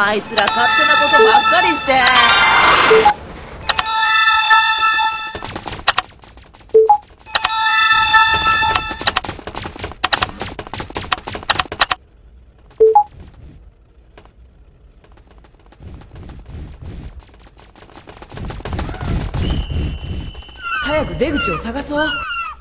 あいつら勝手なことばっかりして。 早く出口を探そう。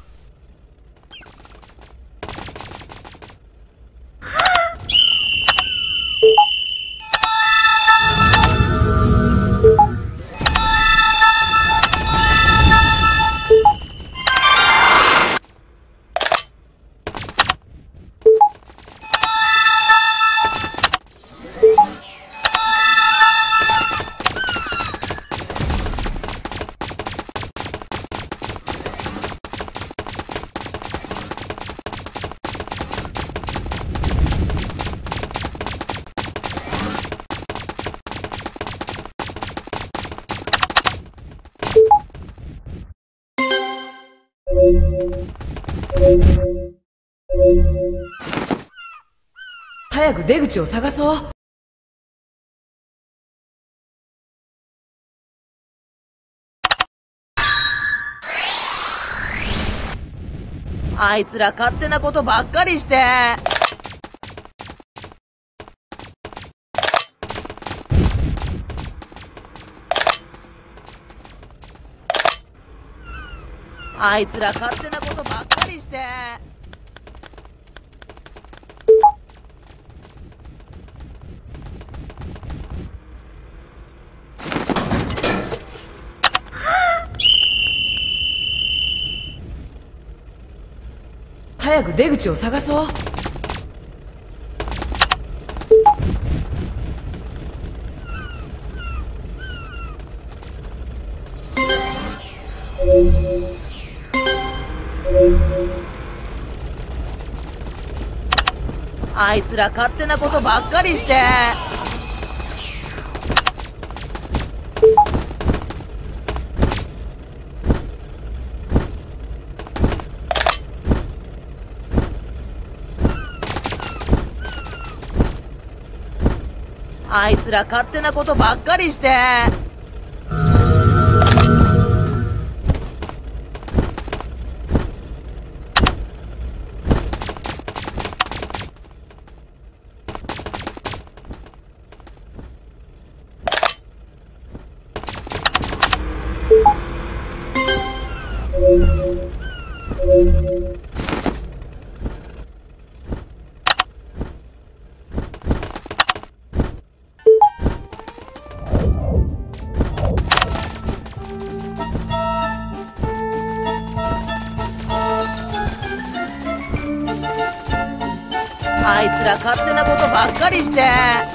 早く出口を探そう。 あいつら勝手なことばっかりして。あいつら勝手なことばっかりして。 早く出口を探そう。 あいつら勝手なことばっかりして。あいつら勝手なことばっかりして。あいつら勝手なことばっかりして。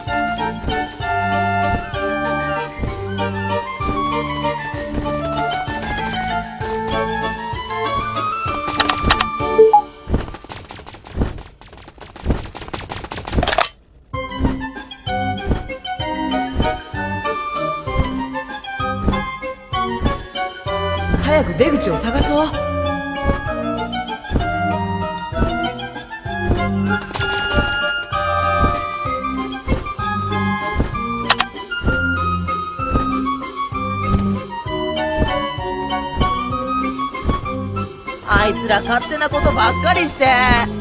早く出口を探そう。 あいつら勝手なことばっかりして。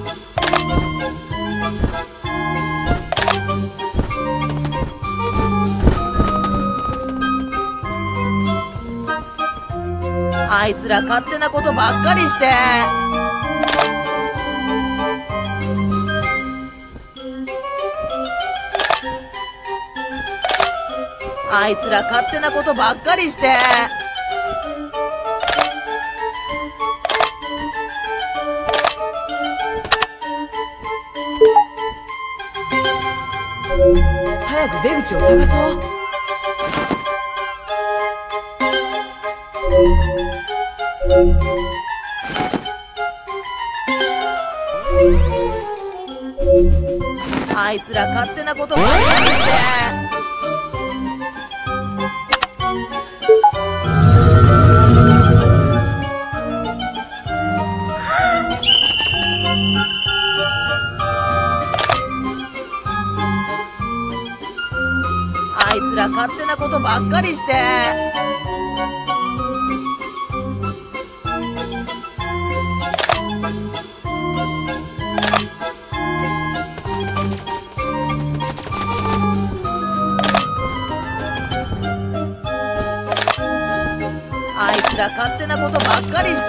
あいつら勝手なことばっかりして。あいつら勝手なことばっかりして。 早く出口を探そう。 あいつら勝手なことばっかりして。 勝手なことばっかりして。あいつら勝手なことばっかりして。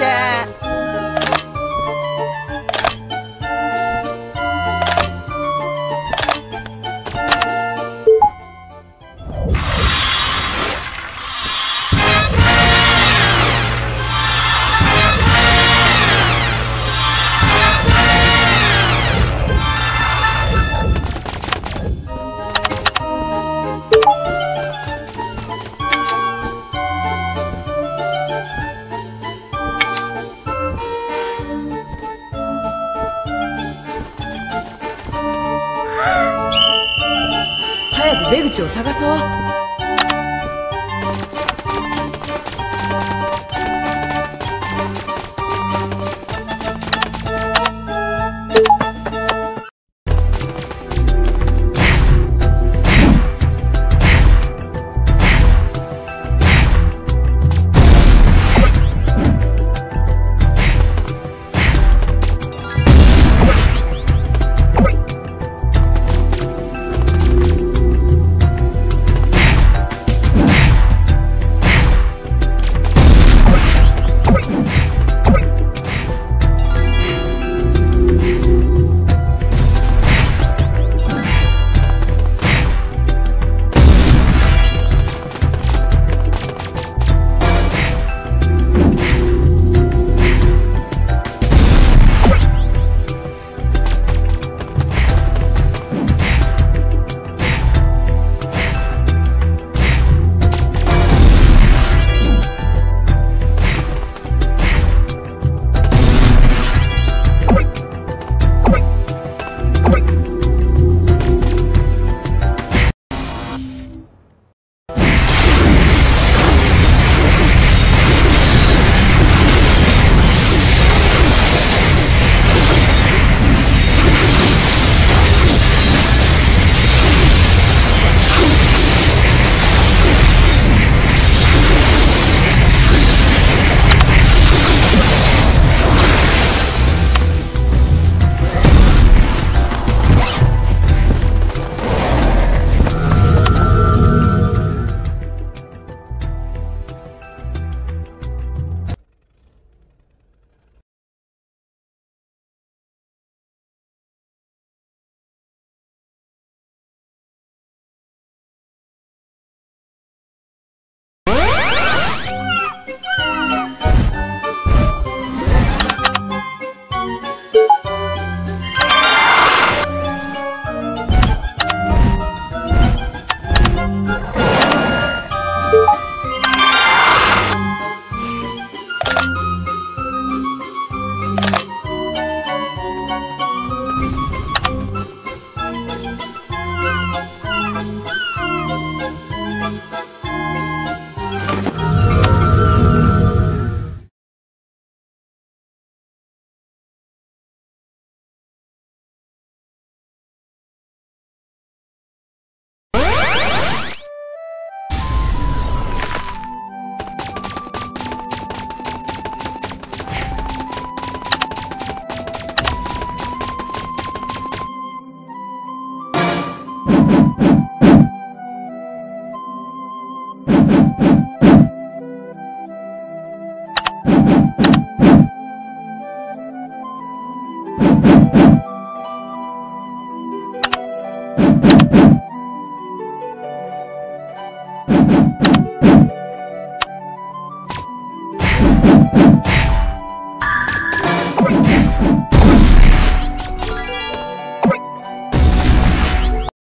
早く出口を探そう。